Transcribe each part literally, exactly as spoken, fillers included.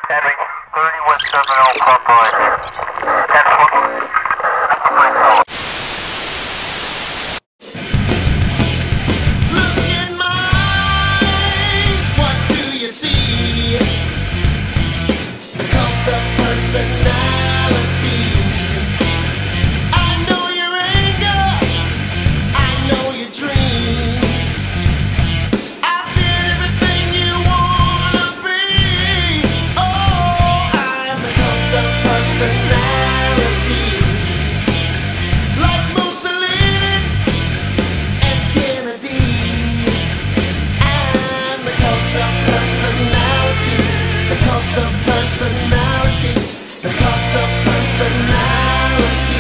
Henry, thirty one seven zero, compromise. ten foot. Look in my eyes, what do you see? The cult of personality. I know your anger, I know your dreams. I've been everything you wanna be. Oh, I'm the cult of personality. Like Mussolini and Kennedy. I'm the cult of personality. The cult of personality. The cult of personality.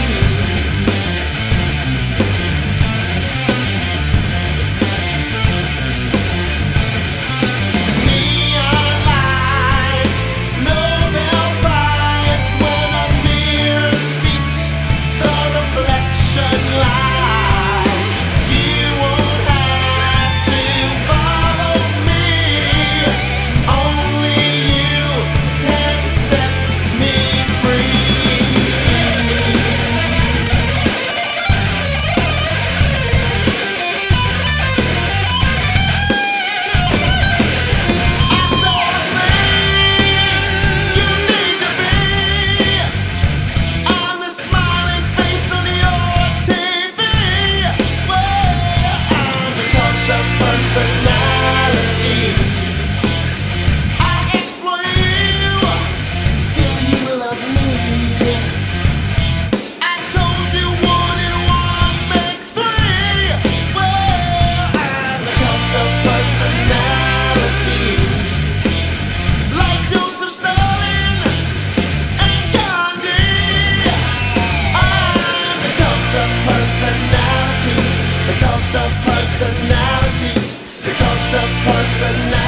Neon lights, Nobel Prize. When a mirror speaks, the reflection lies. You won't have to follow me. Only you can set me free. I saw the things you need to be. I'm the smiling face on your T V. Well, I'm the cult of personality. I exploit you, still you love me. I told you one and one make three. Well, I'm the cult of personality. Like Joseph Stalin and Gandhi. I'm the cult of personality. The cult of personality. The cult of personality.